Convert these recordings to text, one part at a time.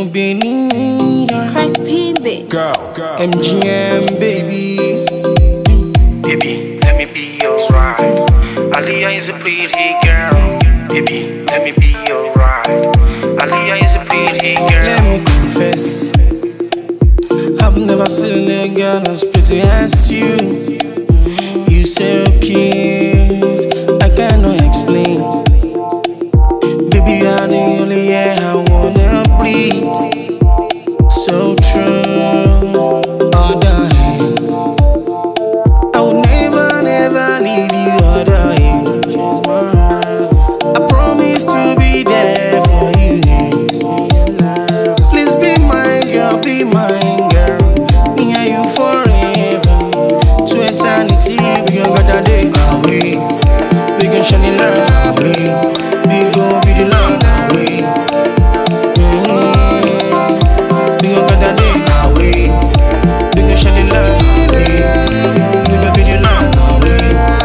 Girl, MGM, baby. Baby, let me be your ride. Aliyah is a pretty girl. Baby, let me be your ride. Aliyah is a pretty girl. Let me confess, I've never seen a girl as pretty as you. You so cute, I cannot explain. Baby, you are the only air I wanna breathe. So true, all dying. I will never, never leave you, all dying. She's my heart. I promise to be there for you. Please be mine, girl, be mine, girl. Me and you forever. To eternity, we gon' go that day away. We gon' shine in love away. We gon' be the love away. We gon' go that day away. We gon' shine in love away. We gon' be the love away.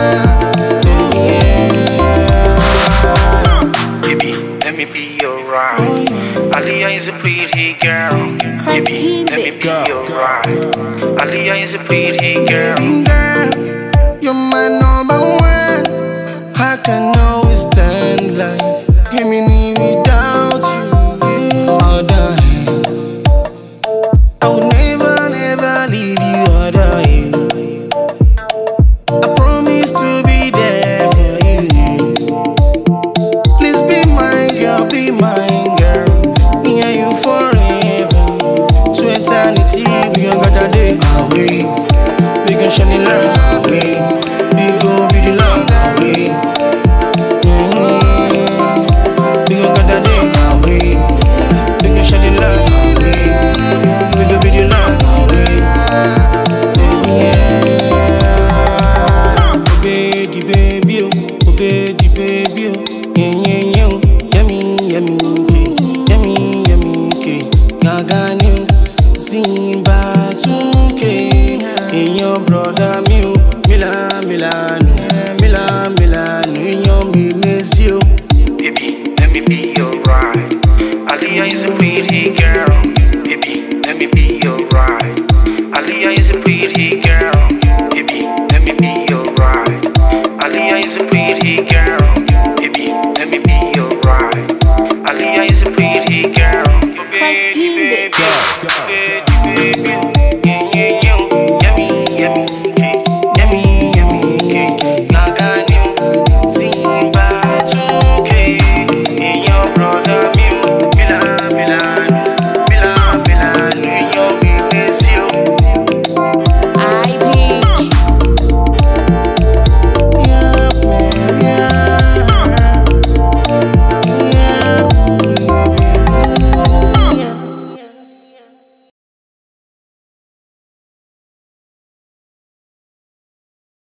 Baby, let me be your ride. Aliyah is a pretty girl. Baby, let me be your ride. Aliyah is a pretty girl. Baby girl, you're my number one. I can always stand life. Hear me need without you. All dying. I will never, never leave you, all dying. I promise to be there for you. Please be mine, girl, be mine, girl. Me and you forever. To eternity, we gon' go that day away. We gon' shine in love away. We gon' be the love away. We gon' go that day away. We gon' shine in love away. We gon' be the love away. Baby, baby, oh, baby, baby, oh, yeah, yummy, yummy, yummy, yummy, gaga new, Zimba, suke, in your brother, Milan, in your miss you. Baby, let me be your ride. Aliyah is a pretty girl. Baby, let me be your ride. Aliyah is a pretty girl. Baby, let me be your ride. Aliyah is a pretty girl. Baby, let me be your ride. Aliyah is a pretty girl. Baby, baby, yummy, yummy, yummy, yummy, gaga new, Zimba, suke, in your brother, Milan, in your miss